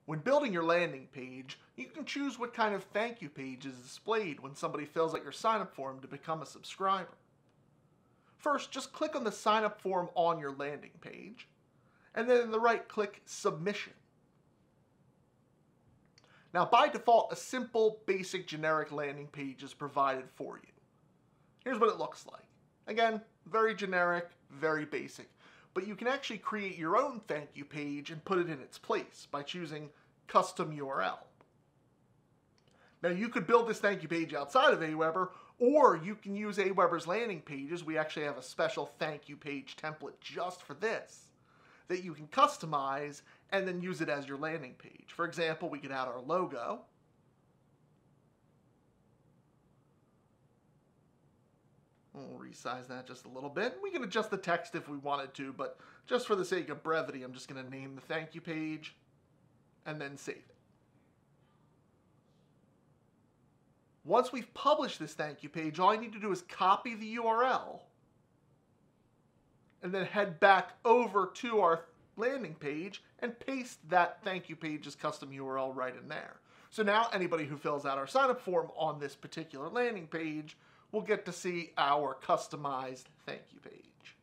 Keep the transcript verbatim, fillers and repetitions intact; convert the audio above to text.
When building your landing page, you can choose what kind of thank you page is displayed when somebody fills out your sign-up form to become a subscriber. First, just click on the sign-up form on your landing page, and then in the right, click Submission. Now, by default, a simple, basic, generic landing page is provided for you. Here's what it looks like. Again, very generic, very basic. But you can actually create your own thank you page and put it in its place by choosing Custom U R L. Now, you could build this thank you page outside of AWeber, or you can use AWeber's landing pages. We actually have a special thank you page template just for this that you can customize and then use it as your landing page. For example, we could add our logo. We'll resize that just a little bit. We can adjust the text if we wanted to, but just for the sake of brevity, I'm just going to name the thank you page and then save it. Once we've published this thank you page, all I need to do is copy the U R L and then head back over to our landing page and paste that thank you page's custom U R L right in there. So now anybody who fills out our sign-up form on this particular landing page will get to see our customized thank you page.